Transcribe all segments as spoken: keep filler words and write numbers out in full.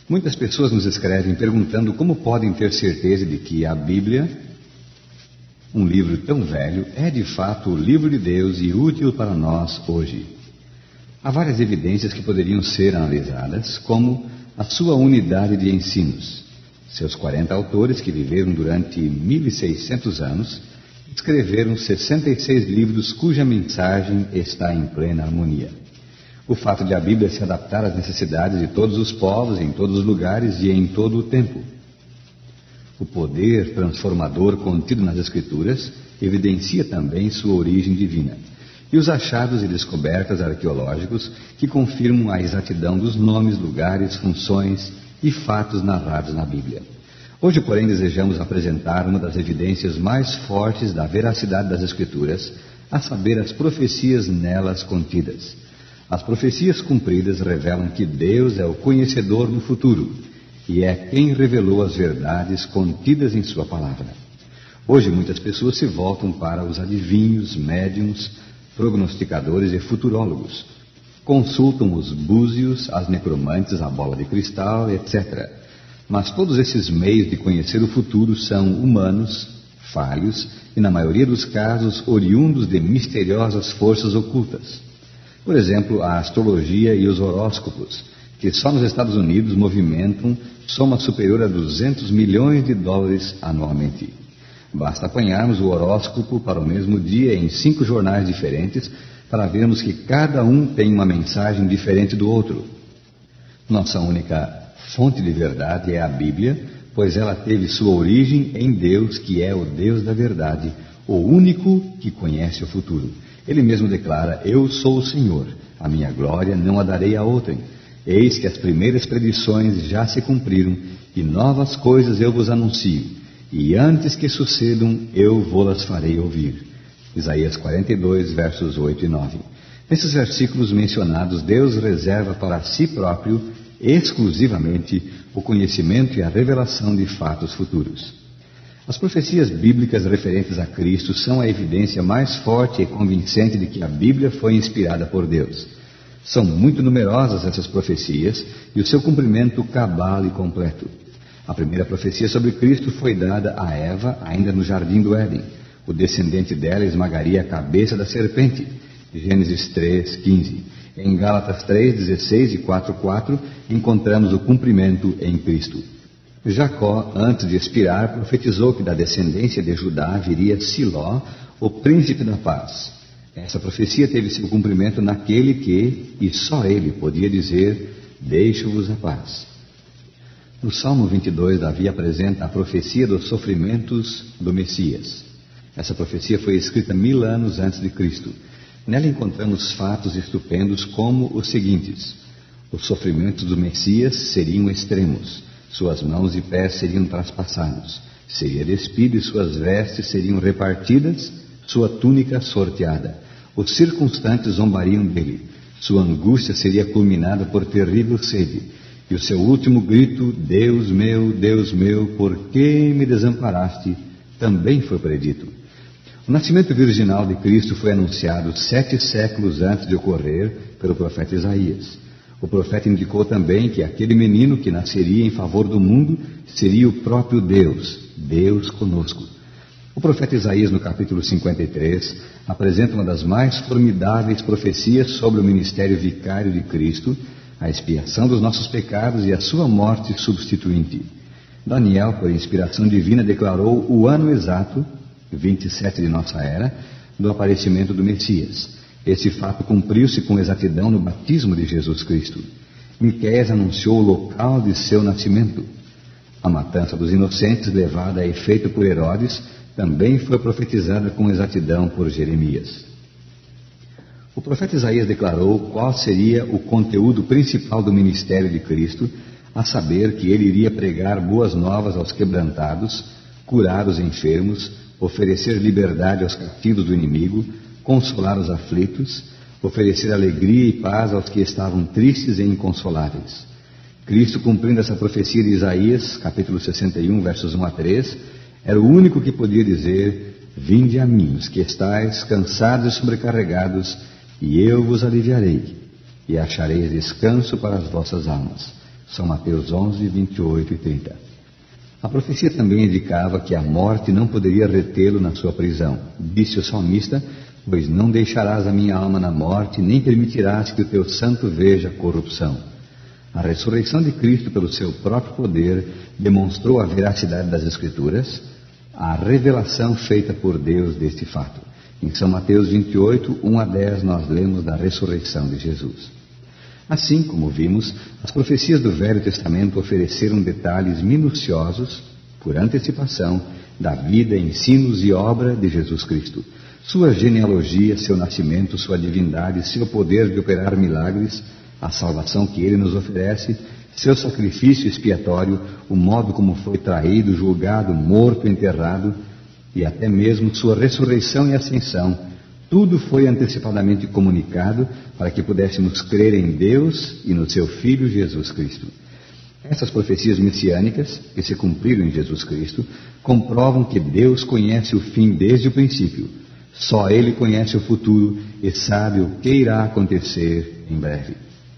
Muitas pessoas nos escrevem perguntando como podem ter certeza de que a Bíblia, um livro tão velho, é de fato o livro de Deus e útil para nós hoje. Há várias evidências que poderiam ser analisadas, como a sua unidade de ensinos. Seus quarenta autores, que viveram durante mil e seiscentos anos, escreveram sessenta e seis livros cuja mensagem está em plena harmonia. O fato de a Bíblia se adaptar às necessidades de todos os povos, em todos os lugares e em todo o tempo. O poder transformador contido nas Escrituras evidencia também sua origem divina. E os achados e descobertas arqueológicos que confirmam a exatidão dos nomes, lugares, funções e fatos narrados na Bíblia. Hoje, porém, desejamos apresentar uma das evidências mais fortes da veracidade das Escrituras, a saber, as profecias nelas contidas. As profecias cumpridas revelam que Deus é o conhecedor do futuro e é quem revelou as verdades contidas em sua palavra. Hoje, muitas pessoas se voltam para os adivinhos, médiums, prognosticadores e futurólogos. Consultam os búzios, as necromantes, a bola de cristal, etcétera. Mas todos esses meios de conhecer o futuro são humanos, falhos e, na maioria dos casos, oriundos de misteriosas forças ocultas. Por exemplo, a astrologia e os horóscopos, que só nos Estados Unidos movimentam soma superior a duzentos milhões de dólares anualmente. Basta apanharmos o horóscopo para o mesmo dia em cinco jornais diferentes para vermos que cada um tem uma mensagem diferente do outro. Nossa única fonte de verdade é a Bíblia, pois ela teve sua origem em Deus, que é o Deus da verdade, o único que conhece o futuro. Ele mesmo declara: eu sou o Senhor, a minha glória não a darei a outrem. Eis que as primeiras predições já se cumpriram, e novas coisas eu vos anuncio, e antes que sucedam, eu vô-las farei ouvir. Isaías quarenta e dois, versos oito e nove. Nesses versículos mencionados, Deus reserva para si próprio, exclusivamente, o conhecimento e a revelação de fatos futuros. As profecias bíblicas referentes a Cristo são a evidência mais forte e convincente de que a Bíblia foi inspirada por Deus. São muito numerosas essas profecias e o seu cumprimento cabal e completo. A primeira profecia sobre Cristo foi dada a Eva ainda no jardim do Éden. O descendente dela esmagaria a cabeça da serpente. Gênesis três, quinze. Em Gálatas três, dezesseis e quatro, quatro, encontramos o cumprimento em Cristo. Jacó, antes de expirar, profetizou que da descendência de Judá viria Siló, o príncipe da paz. Essa profecia teve seu cumprimento naquele que, e só ele, podia dizer: deixo-vos a paz. No Salmo vinte e dois, Davi apresenta a profecia dos sofrimentos do Messias. Essa profecia foi escrita mil anos antes de Cristo. Nela encontramos fatos estupendos como os seguintes: os sofrimentos do Messias seriam extremos. Suas mãos e pés seriam traspassados, seria despido e suas vestes seriam repartidas, sua túnica sorteada. Os circunstantes zombariam dele, sua angústia seria culminada por terrível sede, e o seu último grito: Deus meu, Deus meu, por que me desamparaste? Também foi predito. O nascimento virginal de Cristo foi anunciado sete séculos antes de ocorrer pelo profeta Isaías. O profeta indicou também que aquele menino que nasceria em favor do mundo seria o próprio Deus, Deus conosco. O profeta Isaías, no capítulo cinquenta e três, apresenta uma das mais formidáveis profecias sobre o ministério vicário de Cristo, a expiação dos nossos pecados e a sua morte substituinte. Daniel, por inspiração divina, declarou o ano exato, vinte e sete de nossa era, do aparecimento do Messias. Esse fato cumpriu-se com exatidão no batismo de Jesus Cristo. Miqueias anunciou o local de seu nascimento. A matança dos inocentes, levada a efeito por Herodes, também foi profetizada com exatidão por Jeremias. O profeta Isaías declarou qual seria o conteúdo principal do ministério de Cristo, a saber que ele iria pregar boas novas aos quebrantados, curar os enfermos, oferecer liberdade aos cativos do inimigo, consolar os aflitos, oferecer alegria e paz aos que estavam tristes e inconsoláveis. Cristo, cumprindo essa profecia de Isaías, capítulo sessenta e um, versos um a três, era o único que podia dizer: vinde a mim, os que estáis cansados e sobrecarregados, e eu vos aliviarei, e achareis descanso para as vossas almas. São Mateus onze, vinte e oito e trinta. A profecia também indicava que a morte não poderia retê-lo na sua prisão. Disse o salmista: pois não deixarás a minha alma na morte, nem permitirás que o teu santo veja corrupção. A ressurreição de Cristo pelo seu próprio poder demonstrou a veracidade das Escrituras, a revelação feita por Deus deste fato. Em São Mateus vinte e oito, um a dez, nós lemos da ressurreição de Jesus. Assim como vimos, as profecias do Velho Testamento ofereceram detalhes minuciosos, por antecipação, da vida, ensinos e obra de Jesus Cristo. Sua genealogia, seu nascimento, sua divindade, seu poder de operar milagres, a salvação que ele nos oferece, seu sacrifício expiatório, o modo como foi traído, julgado, morto, enterrado, e até mesmo sua ressurreição e ascensão. Tudo foi antecipadamente comunicado para que pudéssemos crer em Deus e no seu Filho Jesus Cristo. Essas profecias messiânicas, que se cumpriram em Jesus Cristo, comprovam que Deus conhece o fim desde o princípio. Só Ele conhece o futuro e sabe o que irá acontecer em breve.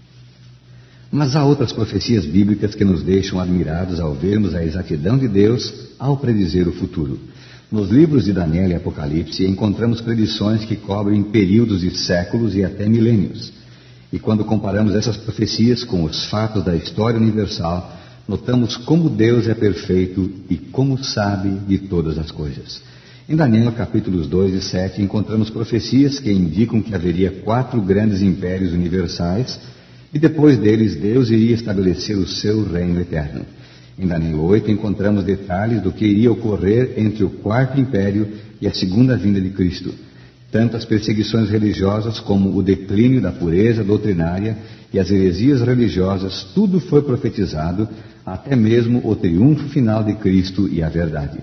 Mas há outras profecias bíblicas que nos deixam admirados ao vermos a exatidão de Deus ao predizer o futuro. Nos livros de Daniel e Apocalipse encontramos predições que cobrem períodos de séculos e até milênios. E quando comparamos essas profecias com os fatos da história universal, notamos como Deus é perfeito e como sabe de todas as coisas. Em Daniel capítulos dois e sete encontramos profecias que indicam que haveria quatro grandes impérios universais e depois deles Deus iria estabelecer o seu reino eterno. Em Daniel oito encontramos detalhes do que iria ocorrer entre o quarto império e a segunda vinda de Cristo. Tanto as perseguições religiosas como o declínio da pureza doutrinária e as heresias religiosas, tudo foi profetizado, até mesmo o triunfo final de Cristo e a verdade.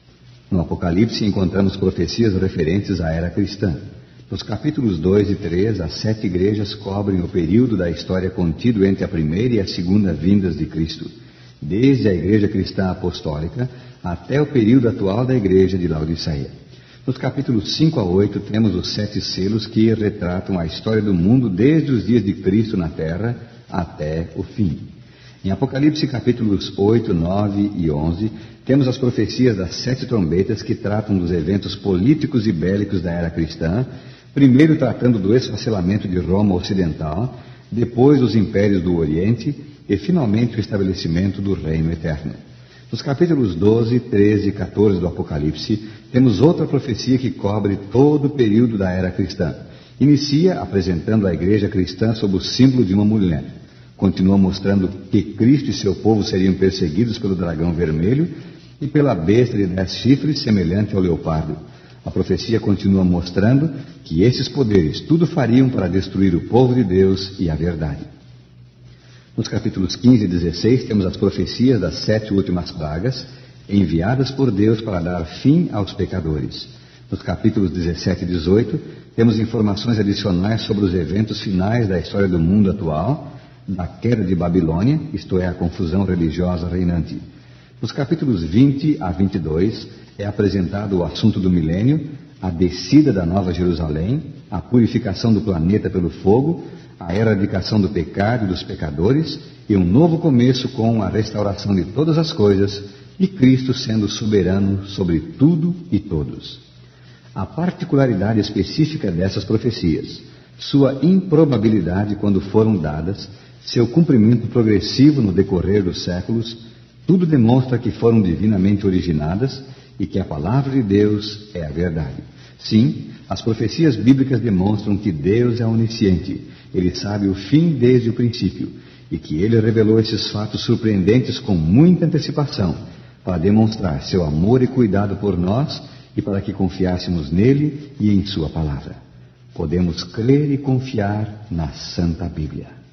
No Apocalipse encontramos profecias referentes à era cristã. Nos capítulos dois e três, as sete igrejas cobrem o período da história contido entre a primeira e a segunda vindas de Cristo, desde a Igreja Cristã Apostólica até o período atual da Igreja de Laodiceia. Nos capítulos cinco a oito temos os sete selos que retratam a história do mundo desde os dias de Cristo na terra até o fim. Em Apocalipse capítulos oito, nove e onze temos as profecias das sete trombetas que tratam dos eventos políticos e bélicos da era cristã, primeiro tratando do esfacelamento de Roma Ocidental, depois dos impérios do Oriente e finalmente o estabelecimento do reino eterno. Nos capítulos doze, treze e quatorze do Apocalipse, temos outra profecia que cobre todo o período da era cristã. Inicia apresentando a igreja cristã sob o símbolo de uma mulher. Continua mostrando que Cristo e seu povo seriam perseguidos pelo dragão vermelho e pela besta de dez chifres semelhante ao leopardo. A profecia continua mostrando que esses poderes tudo fariam para destruir o povo de Deus e a verdade. Nos capítulos quinze e dezesseis temos as profecias das sete últimas pragas, enviadas por Deus para dar fim aos pecadores. Nos capítulos dezessete e dezoito temos informações adicionais sobre os eventos finais da história do mundo atual, da queda de Babilônia, isto é, a confusão religiosa reinante. Nos capítulos vinte a vinte e dois é apresentado o assunto do milênio, a descida da Nova Jerusalém, a purificação do planeta pelo fogo, a erradicação do pecado e dos pecadores e um novo começo com a restauração de todas as coisas e Cristo sendo soberano sobre tudo e todos. A particularidade específica dessas profecias, sua improbabilidade quando foram dadas, seu cumprimento progressivo no decorrer dos séculos, tudo demonstra que foram divinamente originadas e que a palavra de Deus é a verdade. Sim, as profecias bíblicas demonstram que Deus é onisciente, Ele sabe o fim desde o princípio, e que Ele revelou esses fatos surpreendentes com muita antecipação, para demonstrar seu amor e cuidado por nós e para que confiássemos nele e em sua palavra. Podemos crer e confiar na Santa Bíblia.